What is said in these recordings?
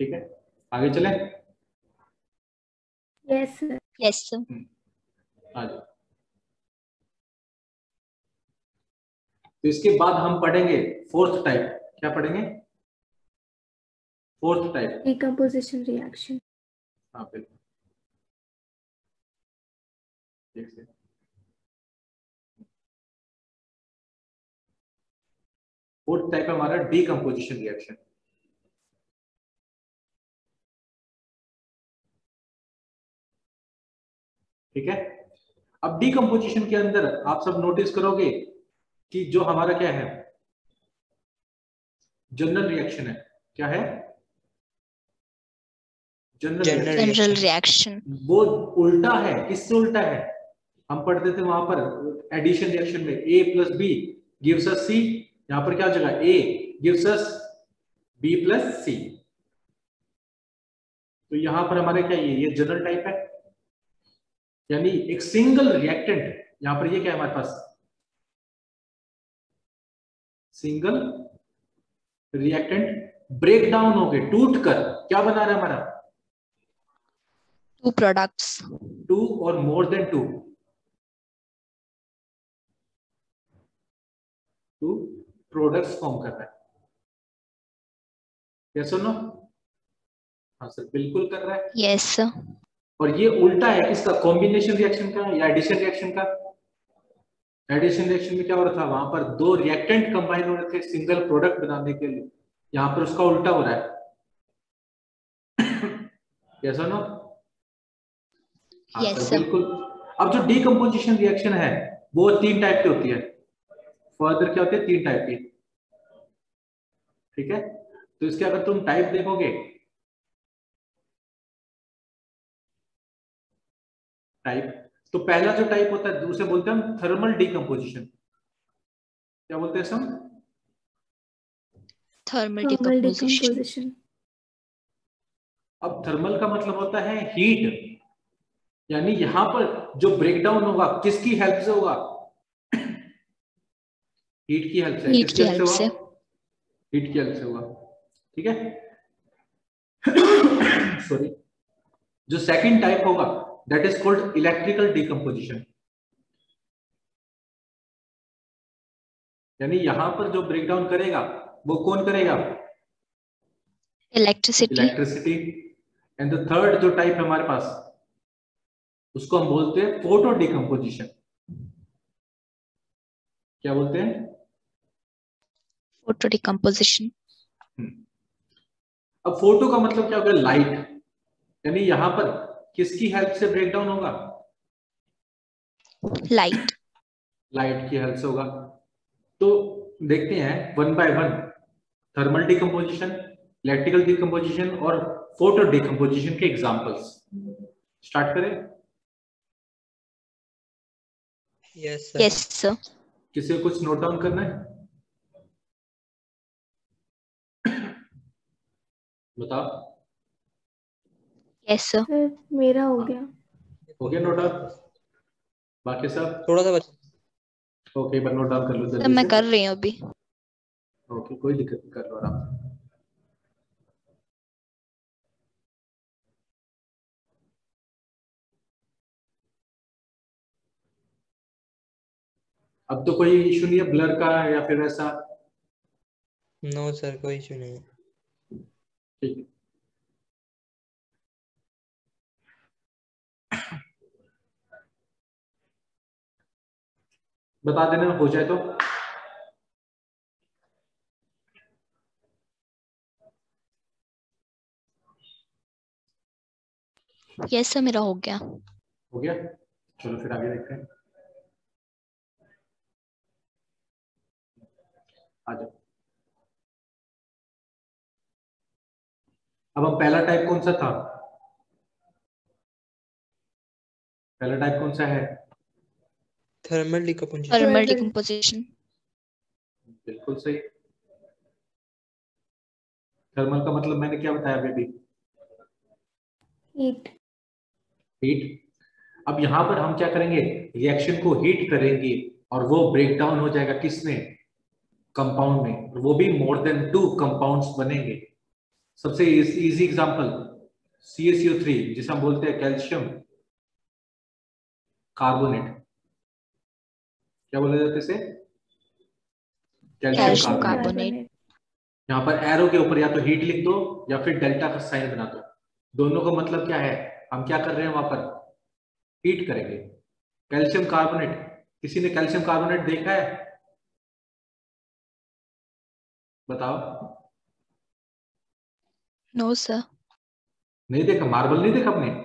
ठीक है, आगे चले। Yes sir. Yes sir. आ जाओ। तो इसके बाद हम पढ़ेंगे फोर्थ टाइप। क्या पढ़ेंगे? Fourth type, decomposition reaction. हाँ बिल्कुल। फोर्थ टाइप है हमारा डीकम्पोजिशन रिएक्शन। ठीक है, अब डीकम्पोजिशन के अंदर आप सब नोटिस करोगे कि जो हमारा क्या है, जनरल रिएक्शन है। क्या है? General reaction. वो उल्टा है। किससे उल्टा है? हम पढ़ते थे वहां पर एडिशन रिएक्शन में A plus B gives us C। यहां पर क्या जगह? A gives us B plus C। तो यहां पर हमारे क्या ये जनरल टाइप है, यानी एक सिंगल रिएक्टेंट। यहां पर ये क्या है हमारे पास? सिंगल रिएक्टेंट ब्रेक डाउन हो गए, टूट कर क्या बना रहा है हमारा? To products. टू और more than two, two products form कर रहा है। यस और नो? हाँ सर, बिल्कुल कर रहा है। Yes sir. और ये उल्टा है किसका? कॉम्बिनेशन रिएक्शन का या एडिशन रिएक्शन का? एडिशन रिएक्शन में क्या हो रहा था? वहां पर दो रिएक्टेंट कंबाइन हो रहे थे सिंगल प्रोडक्ट बनाने के लिए। यहां पर उसका उल्टा हो रहा है। यस और नो? हाँ यस सर, सर। बिल्कुल। अब जो डीकम्पोजिशन रिएक्शन है वो तीन टाइप की होती है। फर्दर क्या होती है? तीन टाइप की। ठीक है, तो इसके अगर तुम टाइप देखोगे, टाइप, तो पहला जो टाइप होता है उसे बोलते हैं हम थर्मल डीकम्पोजिशन। क्या बोलते हैं हम? Thermal thermal decomposition. डिकम्पोजिशन। अब थर्मल का मतलब होता है हीट, यानी यहां पर जो ब्रेकडाउन होगा किसकी हेल्प से होगा? हीट की हेल्प से। हीट किसकी की हेल्प हेल्प से से। होगा? हीट की हेल्प से होगा। ठीक है। सॉरी। जो सेकंड टाइप होगा that is called electrical decomposition, यानी यहां पर जो ब्रेकडाउन करेगा वो कौन करेगा? Electricity. Electricity. And the third जो टाइप है हमारे पास उसको हम बोलते हैं फोटो डीकम्पोजिशन। क्या बोलते हैं? Photo decomposition. अब फोटो का मतलब क्या होगा? लाइट, यानी यहां पर किसकी हेल्प से ब्रेकडाउन होगा? लाइट। लाइट की हेल्प से होगा। तो देखते हैं one by one, thermal decomposition, electrical decomposition और फोटो डीकम्पोजिशन के एग्जांपल्स। स्टार्ट करें? Yes sir. Yes sir. किसी को कुछ नोट डाउन करना है? बताओ। Yes sir. सर मेरा हो गया। हो गया नोट डाउन? बाकी सब थोड़ा सा बचा। ओके, बट नोट डाउन कर लो सर जल्दी मैं से। कर रही हूँ अभी। ओके, कोई दिक्कत नहीं, कर लो आराम से। अब तो कोई इशू नहीं है ब्लर का या फिर ऐसा? नो सर, कोई इशू नहीं है। ठीक है। बता देना हो जाए तो। यस सर, मेरा हो गया। हो गया, चलो फिर आगे देखते हैं। आ जाओ। अब हम पहला टाइप कौन सा था? पहला टाइप कौन सा है? Thermal decomposition. Thermal Thermal। Decomposition. बिल्कुल सही। थर्मल का मतलब मैंने क्या बताया अभी? हीट। हीट। अब यहां पर हम क्या करेंगे? रिएक्शन को हीट करेंगे और वो ब्रेक डाउन हो जाएगा किसमें? कंपाउंड में, और वो भी मोर देन टू कंपाउंड्स बनेंगे। सबसे इजी एग्जांपल CaCO3 जिसे हम बोलते हैं कैल्शियम कार्बोनेट, क्या बोला जाता है इसे? Calcium calcium carbonate. कार्बोनेट। यहाँ पर एरो के ऊपर या तो हीट लिख दो या फिर डेल्टा का साइन बना दो। दोनों का मतलब क्या है? हम क्या कर रहे हैं वहां पर? हीट करेंगे। कैल्शियम कार्बोनेट, किसी ने कैल्शियम कार्बोनेट देखा है? बताओ। No sir. नहीं देखा? मार्बल नहीं देखा आपने?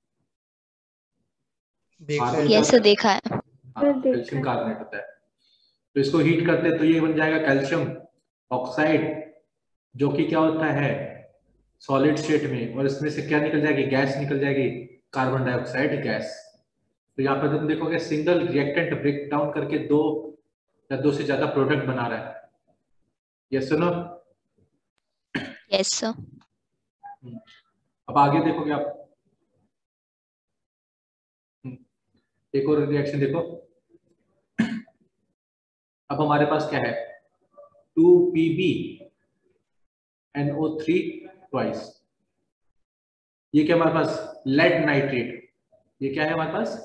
देखा मार्बल है क्या यस होता सर, है? देखा है। हाँ, देखा कैल्शियम है। कार्बोनेट होता है। तो इसको हीट करते हैं तो ये बन जाएगा कैल्शियम ऑक्साइड, जो कि क्या होता है? सॉलिड स्टेट में। और इसमें से क्या निकल जाएगी? गैस निकल जाएगी, कार्बन डाइऑक्साइड गैस। तो यहाँ पर तुम देखोगे सिंगल रिएक्टेंट ब्रेक डाउन करके दो या दो से ज्यादा प्रोडक्ट बना रहा है। ये सुनो। Yes sir. अब आगे देखोगे आप। एक और रिएक्शन देखो। अब हमारे पास क्या है? 2PbNO3 twice. ये क्या हमारे पास? Lead nitrate. ये क्या है हमारे पास?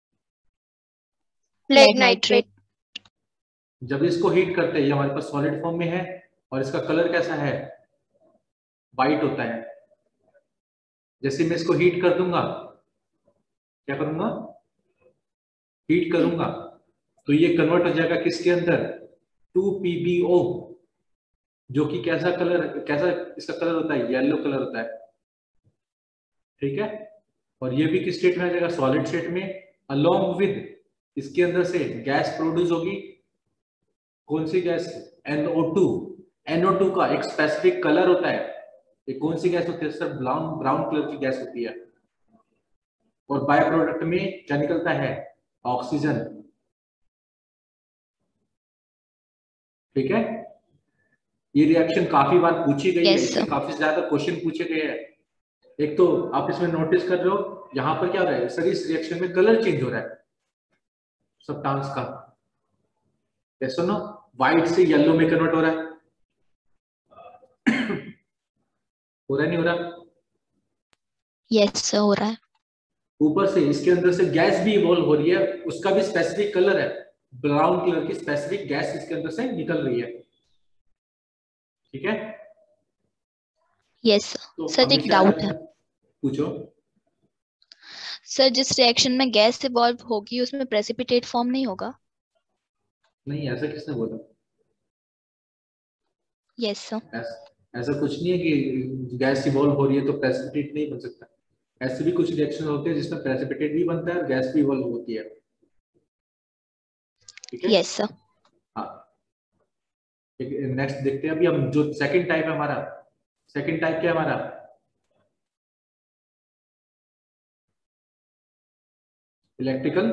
Lead nitrate. जब इसको हीट करते हैं ये हमारे पास सॉलिड फॉर्म में है और इसका कलर कैसा है? वाइट होता है। जैसे मैं इसको हीट कर दूंगा, क्या करूंगा? हीट करूंगा तो ये कन्वर्ट हो जाएगा किसके अंदर? 2PbO, जो कि कैसा कलर, कैसा इसका कलर होता है? येलो कलर होता है। ठीक है। और ये भी किस स्टेट में आ जाएगा? सॉलिड स्टेट में। अलोंग विद इसके अंदर से गैस प्रोड्यूस होगी। कौन सी गैस? NO2। NO2 का एक स्पेसिफिक कलर होता है। ये कौन सी गैस होती है सर? ब्राउन ब्राउन कलर की गैस होती है। और बाय प्रोडक्ट में क्या निकलता है? ऑक्सीजन। ठीक है। ये रिएक्शन काफी बार पूछी गई है, यस इससे सर। काफी ज्यादा क्वेश्चन पूछे गए हैं। एक तो आप इसमें नोटिस कर रहे हो यहाँ पर क्या हो रहा है सर? इस रिएक्शन में कलर चेंज हो रहा है सब्सटेंस का। ऐसा ना, व्हाइट से येलो में कन्वर्ट हो रहा है। हो रहा है नहीं हो रहा? यस सर, हो रहा है। ऊपर से इसके अंदर से गैस भी इवॉल्व हो रही है, उसका भी स्पेसिफिक कलर है। ब्राउन कलर की स्पेसिफिक गैस इसके अंदर से निकल रही है। ठीक है। यस तो सर। हमें एक क्या डाउट करना है है? पूछो। सर, जिस रिएक्शन में गैस इवॉल्व होगी उसमें प्रेसिपिटेट फॉर्म नहीं होगा? नहीं, ऐसा किसने बोला? Yes sir. ऐसा कुछ नहीं है कि गैस इवॉल्व हो रही है तो प्रेसिपिटेट नहीं बन सकता। ऐसे भी कुछ रिएक्शन होते हैं जिसमें प्रेसिपिटेट भी बनता है और गैस भी इवॉल्व होती है। ठीक है। Yes sir. हाँ। नेक्स्ट देखते हैं अभी हम। जो सेकंड टाइप है हमारा, सेकंड टाइप क्या है हमारा? Electrical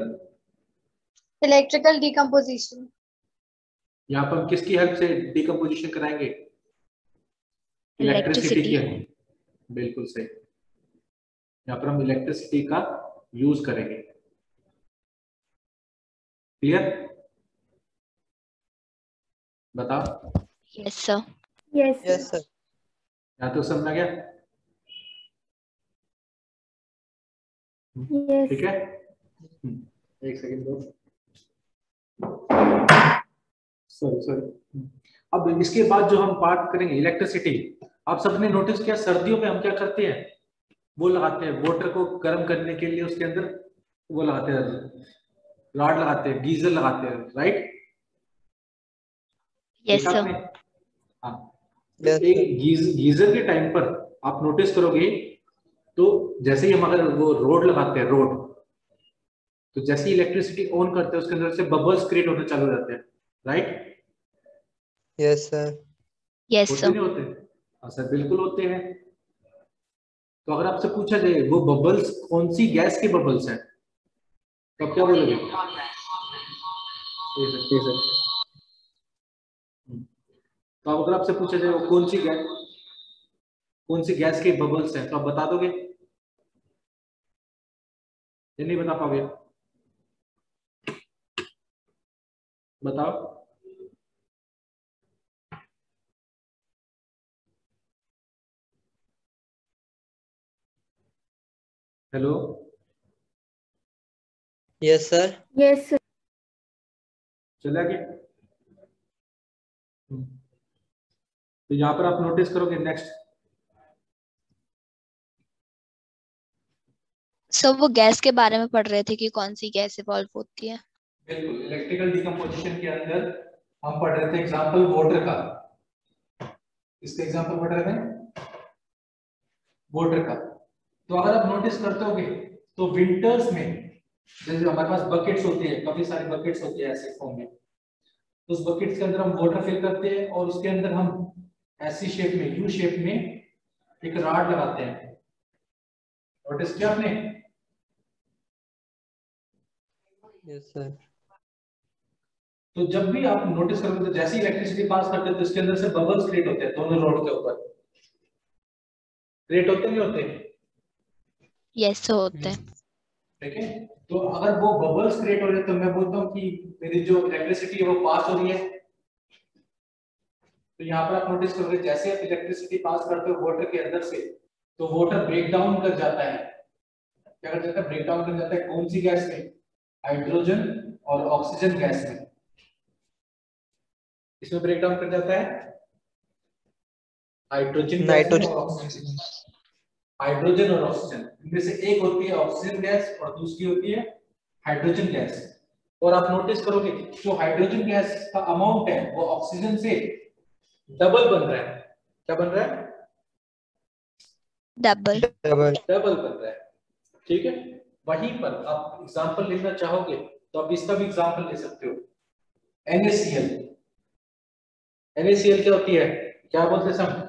decomposition. यहाँ पर हम किसकी हेल्प से डिकम्पोजिशन कराएंगे? Electricity electricity. की। बिल्कुल सही। यहाँ पर हम इलेक्ट्रिसिटी का यूज करेंगे। क्लियर? बताओ। Yes sir. Yes yes sir. Sir. यहाँ तो समझ आ गया? यस। ठीक है। एक सेकंड दो। Sorry sorry. अब इसके बाद जो हम बात करेंगे इलेक्ट्रिसिटी, आप सबने नोटिस किया सर्दियों में हम क्या करते हैं? वो लगाते हैं वाटर को गर्म करने के लिए, उसके अंदर वो लगाते हैं, रॉड लगाते हैं, गीजर लगाते हैं, राइट? यस देखा सर। आपने? हाँ। तो यस एक सर। गीजर के टाइम पर आप नोटिस करोगे तो जैसे ही हम अगर वो रोड लगाते हैं, रोड, तो जैसे ही इलेक्ट्रिसिटी ऑन करते हैं उसके अंदर से बबल्स क्रिएट होने चालू हो जाते हैं, राइट? Yes sir. यस होते सर। नहीं होते? हाँ सर, बिल्कुल होते हैं। तो अगर आपसे पूछा जाए वो बबल्स कौन सी गैस के बबल्स हैं, तो आप क्या बोलोगे? ये सर। तो अब अगर आपसे पूछा जाए वो कौन सी गैस के बबल्स हैं, तो आप बता दोगे या नहीं बता पाओगे? बताओ। Hello, Yes, sir. Yes, sir. चला गया। तो यहाँ पर आप नोटिस करोगे नेक्स्ट, सब वो गैस के बारे में पढ़ रहे थे कि कौन सी गैस इवॉल्व होती है। बिल्कुल इलेक्ट्रिकल डिकम्पोजिशन के अंदर हम पढ़ रहे थे एग्जांपल वाटर का। इसका एग्जांपल पढ़ रहे थे वाटर का। तो अगर आप नोटिस करते होगे तो विंटर्स में जैसे हमारे पास बकेट्स होती है, काफी सारी बकेट्स होती है ऐसे फॉर्म में, तो उस बकेट्स के अंदर हम वाटर फिल करते हैं और उसके अंदर हम ऐसी शेप में, यू शेप में एक रॉड लगाते हैं। नोटिस किया आपने? Yes, sir. तो जब भी आप नोटिस करोगे तो जैसे ही इलेक्ट्रिसिटी पास करते हैं तो इसके अंदर से बबल्स क्रिएट होते हैं दोनों रॉड के ऊपर। क्रिएट होते नहीं होते? यस होते हैं। ठीक है, तो अगर वो बबल्स क्रिएट हो रहे हैं तो मैं बोलता हूँ कि मेरी जो इलेक्ट्रिसिटी है वो पास हो रही है। तो यहाँ पर आप नोटिस करोगे जैसे आप इलेक्ट्रिसिटी पास करते हो वाटर के अंदर से तो वाटर ब्रेक डाउन कर जाता है। क्या कर जाता है? ब्रेक डाउन कर जाता है। कौन सी गैस में? हाइड्रोजन और ऑक्सीजन गैस में। इसमें ब्रेक डाउन कर जाता है हाइड्रोजन गैस में Nitrogen. और ऑक्सीजन। हाइड्रोजन और ऑक्सीजन, इनमें से एक होती है ऑक्सीजन गैस और दूसरी होती है हाइड्रोजन गैस। और आप नोटिस करोगे जो हाइड्रोजन गैस का अमाउंट है वो ऑक्सीजन से डबल बन रहा है। क्या बन रहा है? डबल। Double. डबल बन रहा है। ठीक है, वहीं पर आप एग्जांपल लेना चाहोगे तो आप इसका भी एग्जांपल ले सकते हो। NaCl। NaCl क्या होती है? क्या बोलते हैं सब?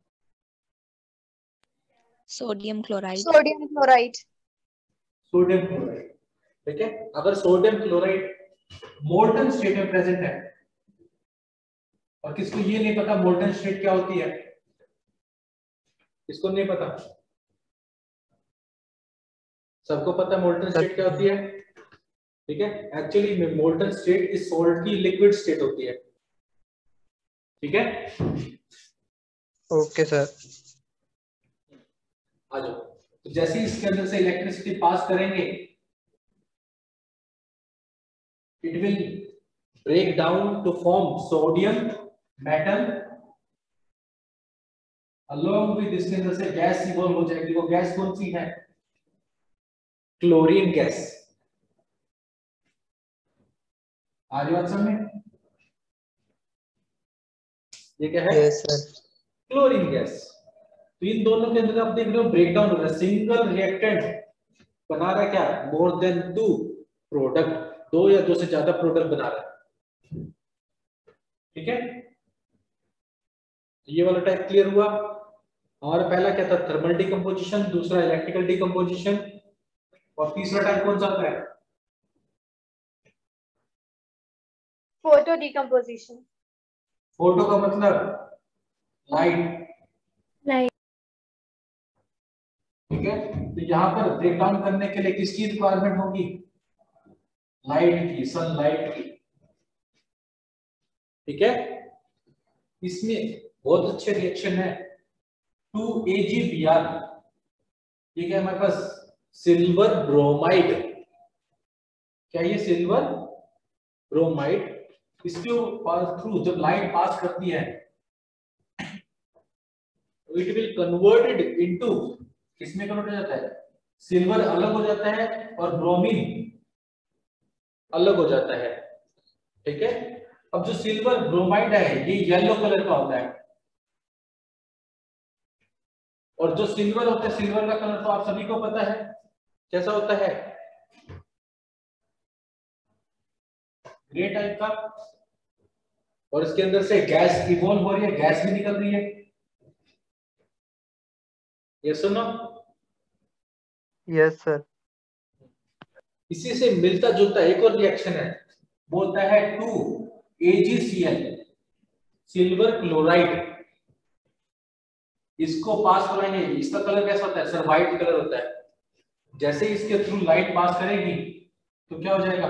Sodium chloride. Sodium chloride. Sodium chloride. ठीक है, अगर सोडियम क्लोराइड मोल्टन स्टेट में प्रेजेंट है और किसको ये नहीं पता मोल्टन स्टेट क्या होती है? किसको नहीं पता? सबको पता मोल्टन स्टेट क्या होती है। ठीक है, एक्चुअली में मोल्टन स्टेट इस सॉल्ट की लिक्विड स्टेट होती है। ठीक है, Okay, sir. आ जाओ। तो जैसे ही इसके अंदर से इलेक्ट्रिसिटी पास करेंगे it will break down to form sodium metal. Along with इसके अंदर से गैस इवॉल्व हो जाएगी। वो गैस कौन सी है? Chlorine gas. आ रही बात समझ में? ये क्या है? Yes, sir. Chlorine gas. तो इन दोनों के अंदर आप देख रहे हो ब्रेकडाउन हो रहा है। सिंगल रिएक्टेंट बना रहा है क्या? मोर देन 2 प्रोडक्ट, 2 या 2 से ज्यादा प्रोडक्ट बना रहा है। ठीक है, ये वाला टाइप क्लियर हुआ। हमारा पहला क्या था? थर्मल डिकम्पोजिशन, दूसरा इलेक्ट्रिकल डिकम्पोजिशन, और तीसरा टाइप कौन सा आता है? Photo decomposition. फोटो का मतलब लाइट। Light. ठीक है, तो यहाँ पर ब्रेक डाउन करने के लिए किसकी रिक्वायरमेंट होगी? लाइट की, सनलाइट की। ठीक है, इसमें बहुत अच्छे रिएक्शन है 2AgBr। ये क्या हमारे पास? Silver bromide. क्या ये सिल्वर ब्रोमाइड? इसके थ्रू जब लाइट पास करती है तो इट विल कन्वर्टेड इनटू, किसमें कन्वर्ट हो जाता है? सिल्वर अलग हो जाता है और ब्रोमीन अलग हो जाता है। ठीक है, अब जो सिल्वर ब्रोमाइड है ये येलो कलर का होता है और जो सिल्वर होता है, सिल्वर का कलर तो आप सभी को पता है कैसा होता है? ग्रे टाइप का। और इसके अंदर से गैस इवॉल्व हो रही है, गैस भी निकल रही है। ये सुनो, Yes, sir. इसी से मिलता जुलता एक और रिएक्शन है, बोलता है 2AgCl, सिल्वर क्लोराइड। इसको पास कराएंगे, इसका कलर कैसा होता है? सर व्हाइट कलर होता है। जैसे ही इसके थ्रू लाइट पास करेगी तो क्या हो जाएगा?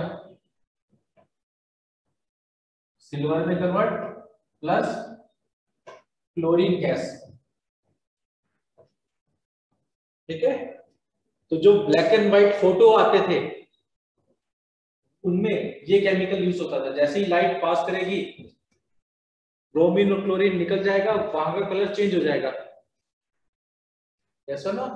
सिल्वर में कन्वर्ट प्लस क्लोरीन गैस। ठीक है, तो जो ब्लैक एंड व्हाइट फोटो आते थे उनमें ये केमिकल यूज होता था। जैसे ही लाइट पास करेगी ब्रोमीन और क्लोरीन निकल जाएगा, वहां का कलर चेंज हो जाएगा, ऐसा ना।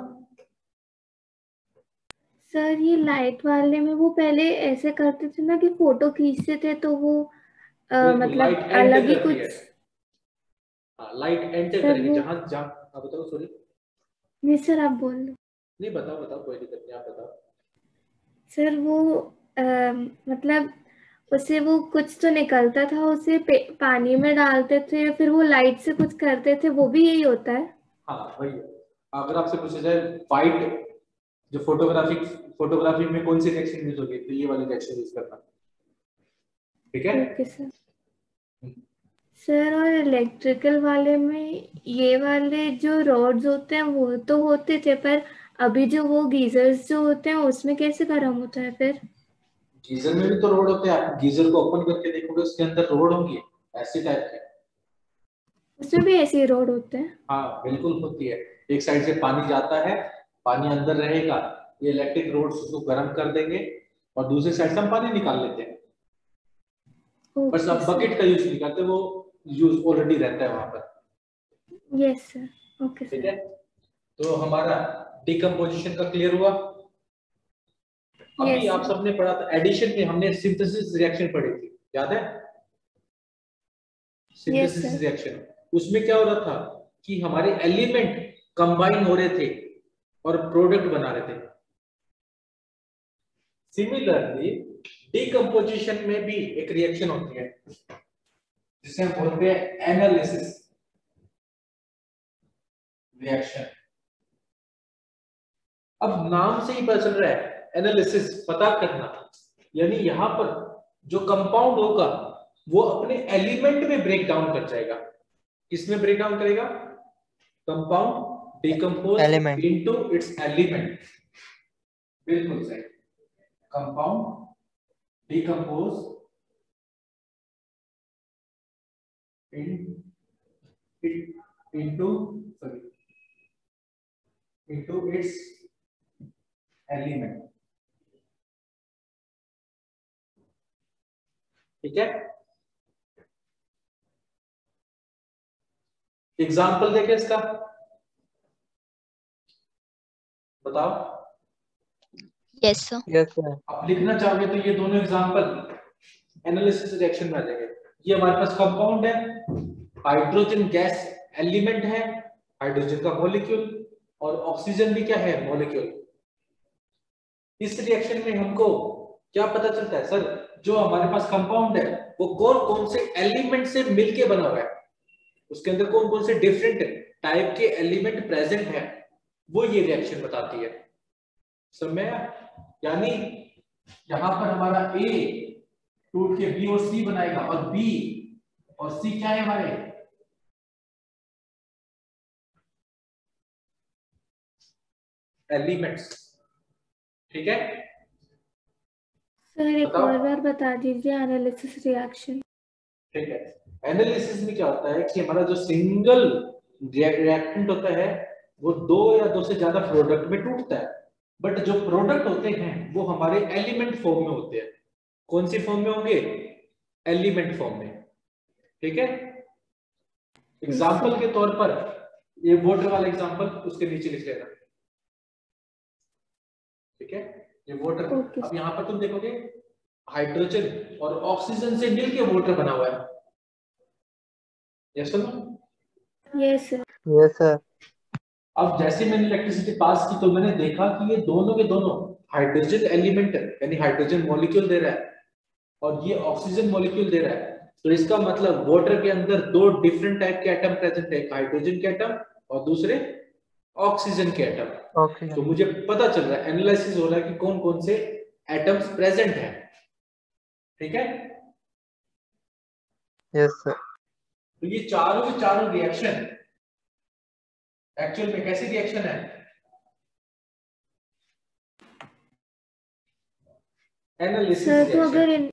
सर ये लाइट वाले में वो पहले ऐसे करते थे ना कि फोटो खींचते थे तो वो मतलब लाइट एंटर अलग ही करती कुछ। है। हाँ, लाइट एंटर सर करेगी वो जहां जहां। आप बताओ, सॉरी। नहीं सर आप बोल लो। नहीं, बताओ बताओ, कोई दिक्कत नहीं, आप बताओ। सर वो मतलब उससे वो कुछ तो निकलता था, उसे पानी में डालते थे, फिर वो लाइट से कुछ करते थे, वो भी यही होता है। हाँ वही है। अगर आपसे पूछा जाए व्हाइट जो फोटोग्राफी में कौन सी रिएक्शन यूज होगी, तो ये वाली रिएक्शन यूज करना। ठीक है। Okay sir. सर और इलेक्ट्रिकल वाले में ये वाले जो रॉड्स होते हैं वो तो होते थे, पर अभी जो वो गीजर्स जो होते हैं उसमें कैसे गर्म होता है फिर? गीजर में भी तो रोड होते हैं। आप गीजर को ओपन करके देखोगे, उसके अंदर रोड होंगी ऐसी टाइप के। उसमें भी ऐसे ही रॉड होते हैं? हाँ बिल्कुल होती है। एक साइड से पानी जाता है, पानी अंदर रहेगा, ये इलेक्ट्रिक रोड्स उसको गर्म कर देंगे और दूसरी साइड से हम पानी निकाल लेते हैं। बस ओके अब सर। बकेट का यूज नहीं करते, वो यूज ऑलरेडी रहता है वहां पर। Yes sir. ओके ठीक सर। है। तो हमारा डिकम्पोजिशन का क्लियर हुआ। अभी यस आप सर। सबने पढ़ा था एडिशन में, हमने सिंथेसिस रिएक्शन पढ़ी थी, याद है? Yes synthesis sir. रिएक्शन, उसमें क्या हो रहा था कि हमारे एलिमेंट कंबाइन हो रहे थे और प्रोडक्ट बना रहे थे। सिमिलरली डिकम्पोजिशन में भी एक रिएक्शन होती है जिसे हम बोलते हैं एनालिसिस रिएक्शन। अब नाम से ही पता चल रहा है, एनालिसिस पता करना, यानी यहां पर जो कंपाउंड होगा वो अपने एलिमेंट में ब्रेक डाउन कर जाएगा। किसमें ब्रेक डाउन करेगा? Compound decompose element. Into its element. बिल्कुल सही। Compound decompose in into sorry into its element. ठीक है। एग्जाम्पल देखें इसका, बताओ। Yes sir. Yes sir. आप लिखना चाहोगे तो ये दोनों एग्जाम्पल एनालिसिस रिएक्शन में आ जाएंगे। ये हमारे पास कंपाउंड है, हाइड्रोजन गैस एलिमेंट है, हाइड्रोजन का मॉलिक्यूल, और ऑक्सीजन भी क्या है? मॉलिक्यूल। इस रिएक्शन में हमको क्या पता चलता है सर? जो हमारे पास कंपाउंड है वो कौन कौन से एलिमेंट से मिलके बना हुआ है, उसके अंदर कौन कौन से डिफरेंट टाइप के एलिमेंट प्रेजेंट है, वो ये रिएक्शन बताती है। समझ? यानी यहां पर हमारा ए टूट के बी और सी बनाएगा, और बी और सी क्या है? हमारे एलिमेंट्स। ठीक है। सर एक बताओ। और बार बता दीजिए एनालिसिस रिएक्शन। ठीक है। एनालिसिस में क्या होता है कि हमारा जो सिंगल रिएक्टेंट होता है वो दो या दो से ज्यादा प्रोडक्ट में टूटता है, बट जो प्रोडक्ट होते हैं वो हमारे एलिमेंट फॉर्म में होते हैं। कौन सी फॉर्म में होंगे? एलिमेंट फॉर्म में। ठीक है। एग्जाम्पल के तौर पर ये वाटर वाला एग्जाम्पल उसके नीचे लिख लेना। ठीक है। ये वाटर, ओके अब यहां पर तुम देखोगे हाइड्रोजन और ऑक्सीजन से मिलके वाटर बना हुआ है। यस सुनो। Yes sir. Yes sir. अब जैसे मैंने इलेक्ट्रिसिटी पास की तो मैंने देखा कि ये दोनों के दोनों हाइड्रोजन एलिमेंट यानी हाइड्रोजन मॉलिक्यूल दे रहा है और ये ऑक्सीजन मॉलिक्यूल दे रहा है। तो इसका मतलब वाटर के अंदर दो डिफरेंट टाइप के एटम प्रेजेंट है, एक हाइड्रोजन के एटम और दूसरे ऑक्सीजन के एटम। तो ऑक्सीजन। मुझे पता चल रहा है, एनालिसिस हो रहा है कि कौन कौन से एटम्स प्रेजेंट है। ठीक है। Yes sir. तो ये चारों के चारों रिएक्शन एक्चुअल में कैसी रिएक्शन है? एनालिसिस सर तो रिएक्शन।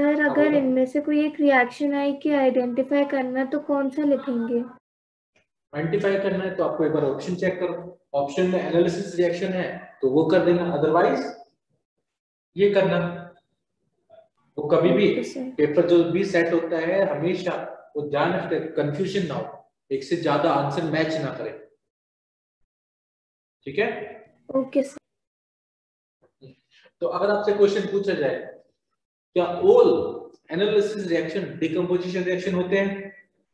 अगर इनमें से कोई एक रिएक्शन आई कि आइडेंटिफाई करना, तो कौन सा लिखेंगे? आइडेंटिफाई करना है तो आपको एक बार ऑप्शन चेक करो, ऑप्शन में एनालिसिस रिएक्शन है तो वो कर देना, अदरवाइज ये करना। वो कभी भी ओके सर। पेपर जो भी सेट होता है हमेशा वो ध्यान रखते कंफ्यूजन ना हो, एक से ज्यादा आंसर मैच ना करे, ठीक है। Okay sir. तो अगर आपसे क्वेश्चन पूछा जाए क्या all analysis reaction decomposition reaction होते हैं,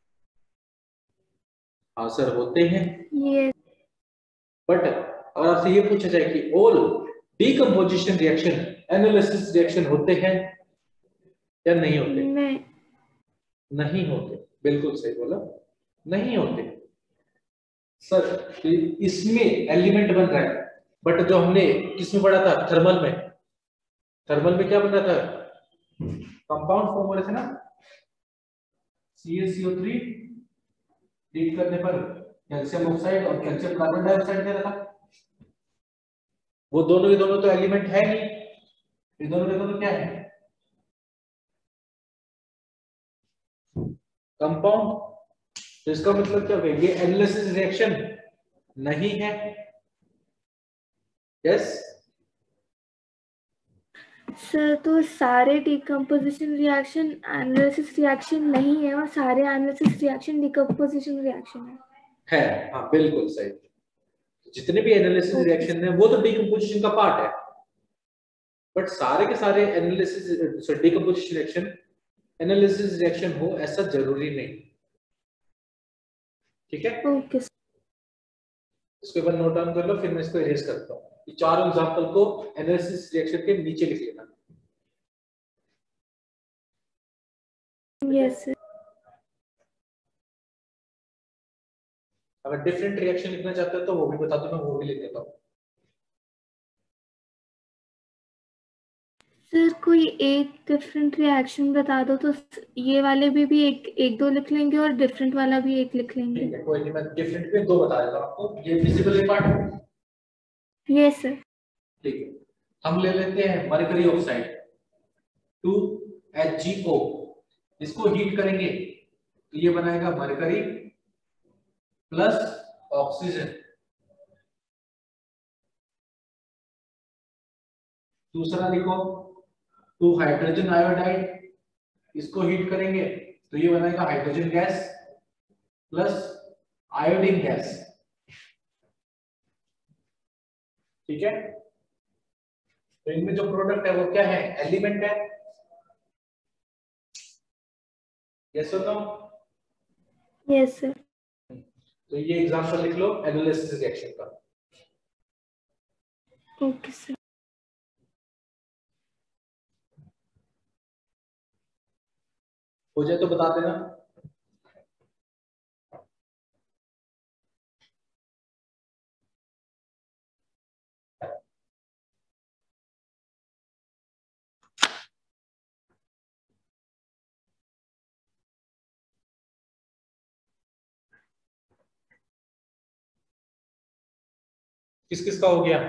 हाँ सर होते हैं। ये बट अगर आपसे ये पूछा जाए कि all decomposition reaction analysis reaction होते हैं या नहीं होते, नहीं। नहीं होते, बिल्कुल सही बोला, नहीं होते सर। इसमें एलिमेंट बन रहा है, बट जो हमने किसमें पढ़ा था, थर्मल में, थर्मल में क्या बन रहा था, कंपाउंड फॉर्म हो रहे थे ना, CaCO3 हीट करने पर कैल्शियम ऑक्साइड और कैल्शियम कार्बन डाइऑक्साइड दे रहा था। वो दोनों के दोनों तो एलिमेंट है नहीं, ये दोनों के दोनों क्या है, कंपाउंड। तो इसका मतलब क्या है, ये एनालिसिस रिएक्शन नहीं है। यस सर तो सारे डिकम्पोजिशन रिएक्शन एनालिसिस रिएक्शन नहीं है और सारे एनालिसिस रिएक्शन डिकम्पोजिशन रिएक्शन है। हाँ बिल्कुल सही। जितने भी एनालिसिस ओके रिएक्शन है वो तो डिकम्पोजिशन का पार्ट है, बट सारे के सारे analysis decomposition reaction analysis reaction हो ऐसा जरूरी नहीं, ठीक है। Okay sir. इसके बाद नोट डाउन कर लो, फिर मैं इसको इरेज करता हूँ। ये चारों एग्जांपल को एनालिसिस रिएक्शन के नीचे लिख लेना। Yes sir. अगर डिफरेंट रिएक्शन लिखना चाहते हो तो वो भी बता दो, मैं वो भी लिख देता हूँ। सर कोई एक डिफरेंट रिएक्शन बता दो तो ये वाले भी एक एक दो लिख लेंगे और डिफरेंट वाला भी एक लिख लेंगे। ठीक है, कोई नहीं, मैं डिफरेंट में दो बता देता हूँ आपको। ये विजिबल पार्ट, यस सर। ठीक है। हम ले लेते हैं मरकरी ऑक्साइड 2HgO, इसको हीट करेंगे तो ये बनाएगा मरकरी प्लस ऑक्सीजन। दूसरा लिखो 2 हाइड्रोजन आयोडाइड, इसको हीट करेंगे तो ये बनाएगा hydrogen gas plus iodine gas, ठीक है। तो इनमें जो प्रोडक्ट है वो क्या है, एलिमेंट है। यस और नो? Yes sir. तो ये एग्जांपल लिख लो एनालिसिस रिएक्शन का। Okay sir. हो जाए तो बता देना। किस किस का हो गया?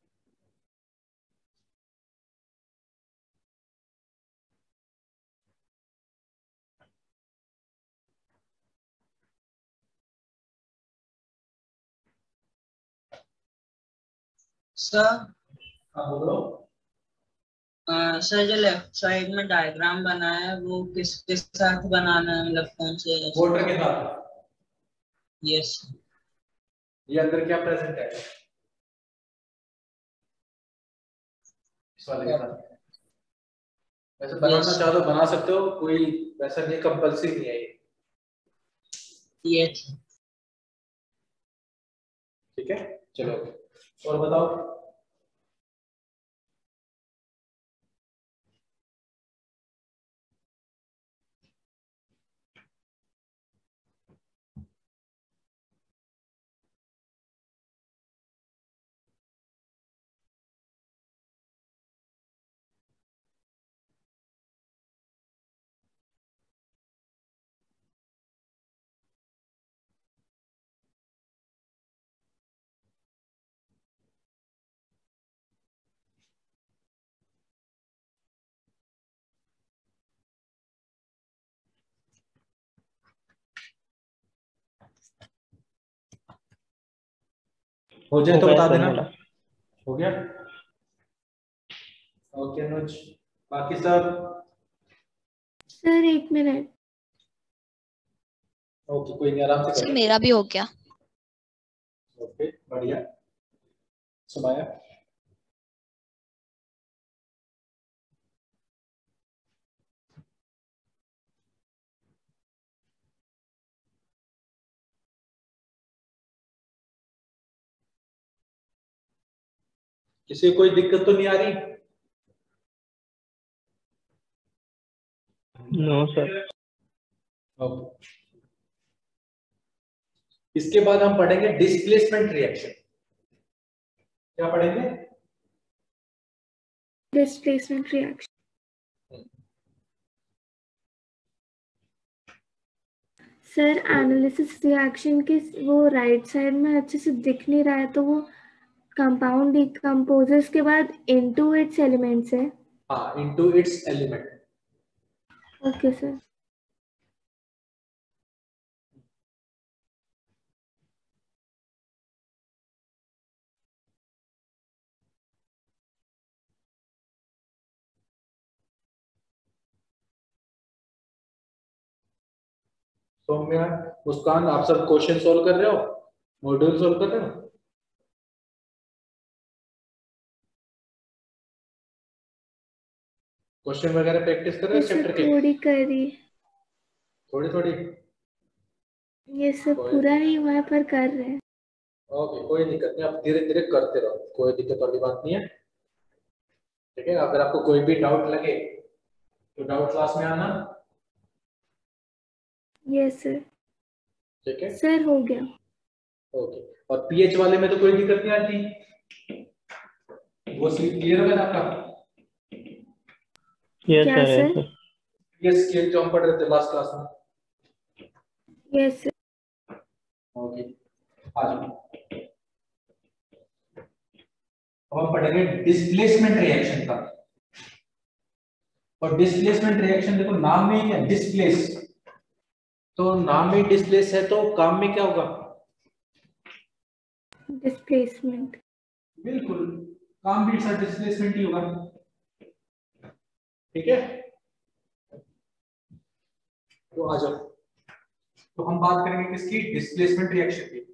सर हाँ बोलो। सर जो लेफ्ट साइड में डायग्राम बना है वो किसके साथ बनाना है, मतलब कौन से? वाटर के साथ। यस। ये अंदर क्या प्रेजेंट है, इस वाले के साथ। वैसे बनाना चाहो तो बना सकते हो, कोई वैसा नहीं, कंपल्सरी नहीं है ये, यस। ठीक है। चलो और बताओ। हो जाए तो हो गया बता सर देना। मेरा। हो गया? ओके अनुज, बाकी सब? Sir 1 minute. ओके, कोई नहीं, आराम से सर करो। मेरा भी हो गया। ओके, बढ़िया। सुमाया? किसी को कोई दिक्कत तो नहीं आ रही? No sir. ओके, इसके बाद हम पढ़ेंगे डिस्प्लेसमेंट रिएक्शन। क्या पढ़ेंगे? Displacement reaction. Sir analysis reaction के वो राइट साइड में अच्छे से दिख नहीं रहा है, तो वो कंपाउंड डिकम्पोजेस के बाद इनटू इट्स एलिमेंट्स है। हाँ, into its element. Okay sir. Saumya, Muskan, आप सब क्वेश्चन सोल्व कर रहे हो? मॉड्यूल सोल्व कर रहे हो? क्वेश्चन वगैरह प्रैक्टिस कर रहे हो ये सर चैप्टर के? थोड़ी करी। थोड़ी थोड़ी? ये सब पूरा नहीं हुआ है पर कर रहे हैं। ओके, कोई दिक्कत नहीं, आप धीरे धीरे करते रहो, कोई दिक्कत वाली बात नहीं है। ठीक है, अगर आपको कोई भी डाउट लगे तो डाउट क्लास में आना। Yes sir. ठीक है, सर हो गया। ओके। और पीएच वाले में तो कोई दिक्कत नहीं आती, वो क्लियर हो गया आपका? यस क्या sir, yes sir? Sir. PH scale जो हम पढ़ रहे थे लास्ट क्लास में। Yes sir. ओके, आ जाओ। अब हम पढ़ेंगे डिस्प्लेसमेंट रिएक्शन का। और डिस्प्लेसमेंट रिएक्शन देखो नाम में ही है डिस्प्लेस, तो नाम में डिस्प्लेस है तो काम में क्या होगा? डिस्प्लेसमेंट। बिल्कुल, काम भी सर डिस्प्लेसमेंट ही होगा। ठीक है, तो आ जाओ। तो हम बात करेंगे किसकी? डिस्प्लेसमेंट रिएक्शन की।